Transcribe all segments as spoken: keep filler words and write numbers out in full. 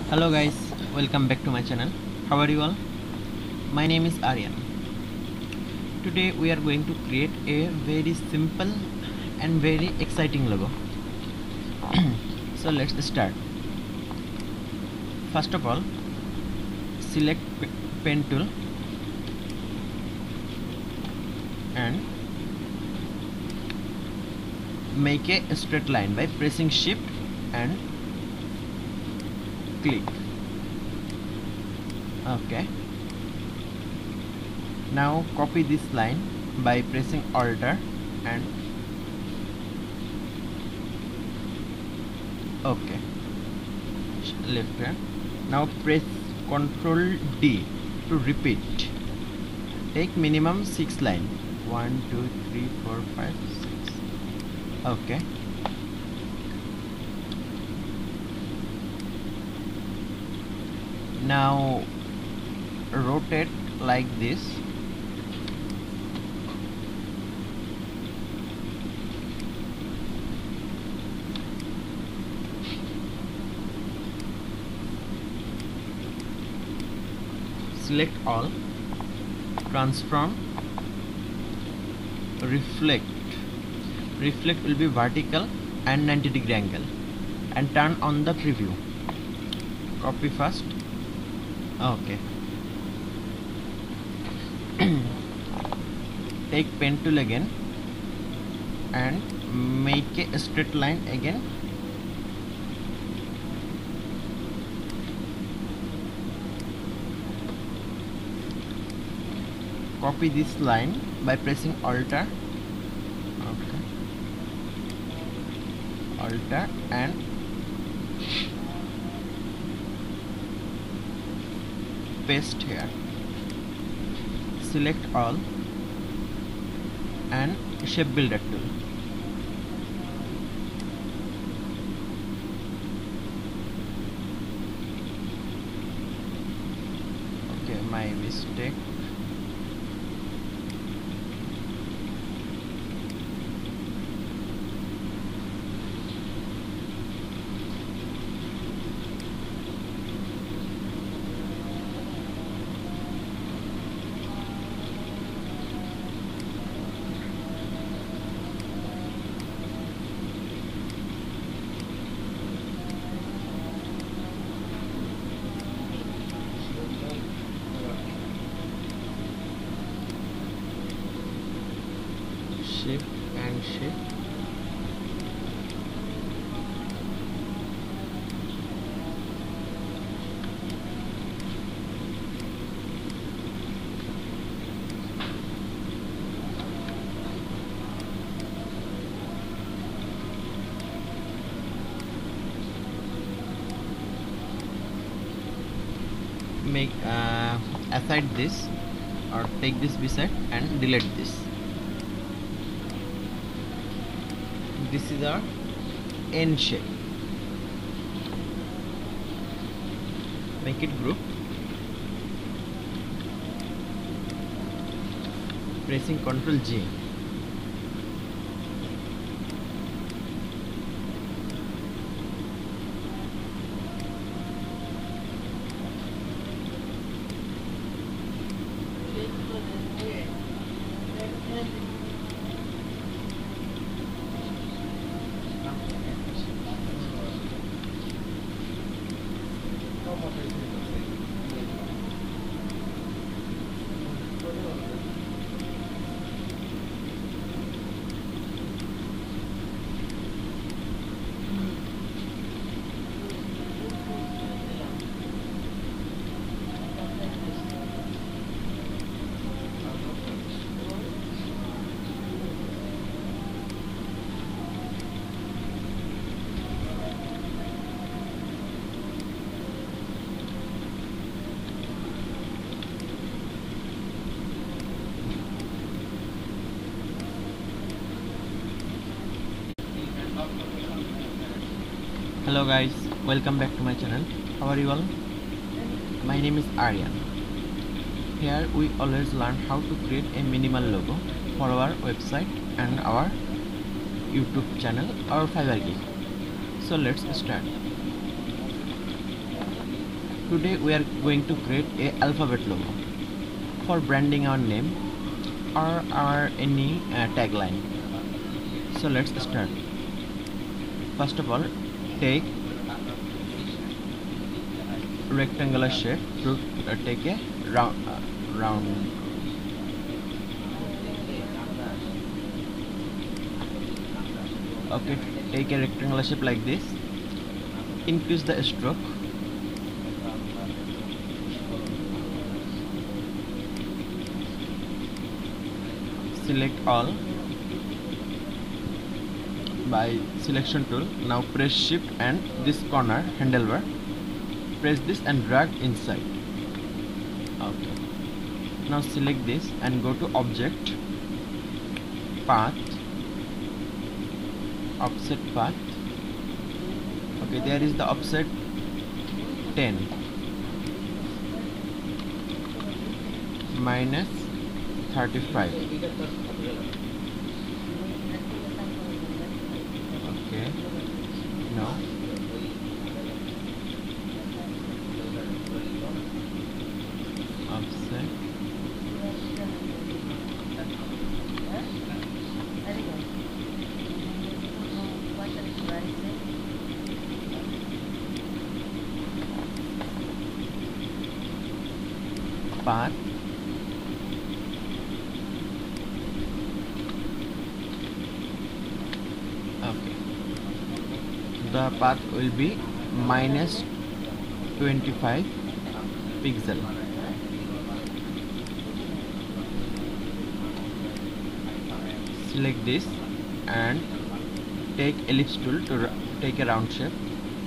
Hello guys, welcome back to my channel. How are you all? My name is Aryan. Today we are going to create a very simple and very exciting logo. So let's start. First of all, select pen tool and make a straight line by pressing shift and click. Okay, now copy this line by pressing alt and okay, left hand. Now press Ctrl D to repeat. Take minimum six line. One, two, three, four, five, six. Okay. Now rotate like this. Select all, transform, reflect. Reflect will be vertical and ninety degree angle, and turn on the preview. Copy first. Okay. Take pen tool again and make a straight line again. Copy this line by pressing alt. Okay. Alt and paste here. Select all and shape builder tool. Okay, my mistake. Shift and shift. Make uh, aside this or take this beside and delete this. This is our N shape. Make it group. Pressing Ctrl G. Hello guys, welcome back to my channel. How are you all? My name is Aryan. Here we always learn how to create a minimal logo for our website and our YouTube channel or Fiverr gig. So let's start. today we are going to create a alphabet logo for branding our name or our any uh, tagline. So let's start. First of all, take rectangular shape to uh, take a round uh, round okay, take a rectangular shape like this. Increase the stroke. Select all by selection tool. Now press shift and this corner handlebar, press this and drag inside. Okay, now select this and go to object, path, offset path. Okay, there is the offset ten minus thirty-five. Okay, no, offset path okay, the path will be minus twenty-five pixel. Select this and take ellipse tool to take a round shape.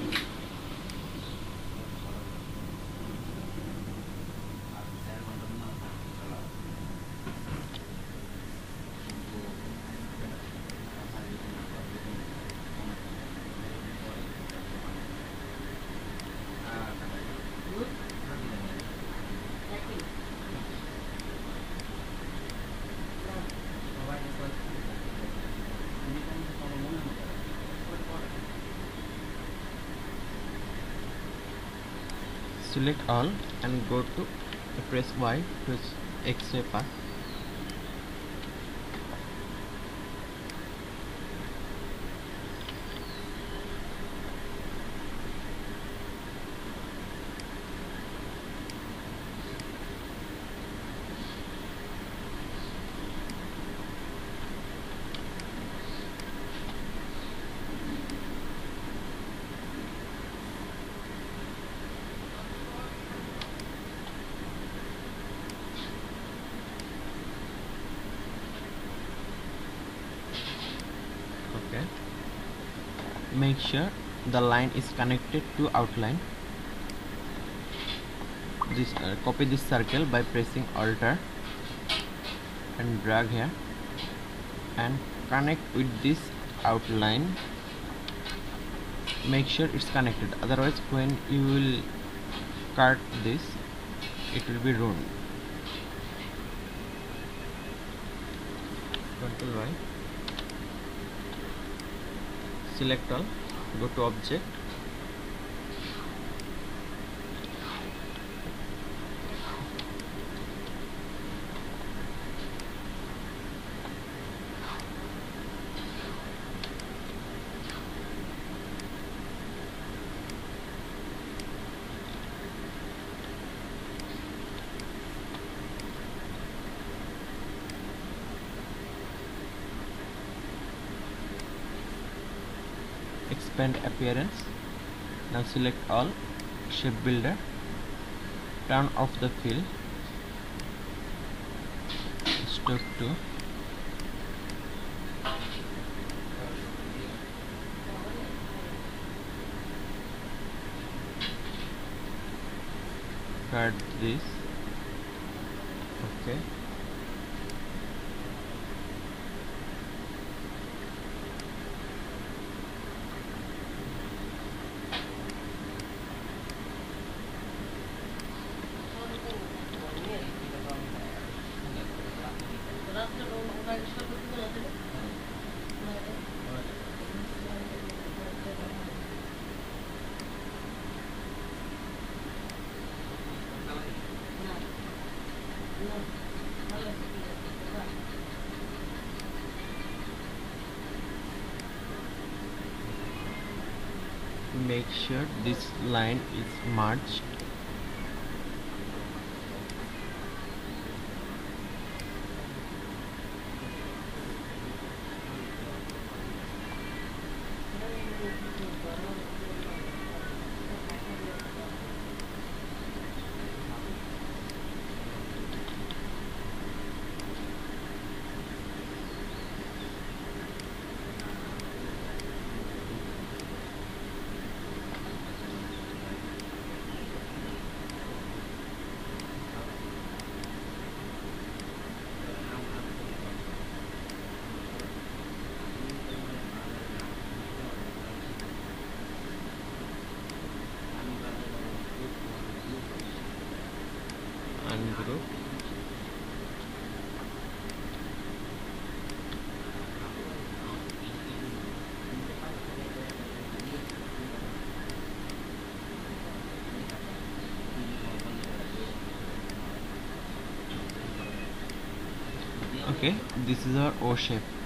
Select all and go to press Y to X-ray path. Okay, make sure the line is connected to outline. This uh, copy this circle by pressing Alt and drag here and connect with this outline. Make sure it's connected, otherwise when you will cut this it will be ruined. Control Y, select all, go to object, expand appearance. Now select all, shape builder, turn off the fill, stroke to cut this. Okay, make sure this line is merged. Ungroup. Okay, this is our O shape.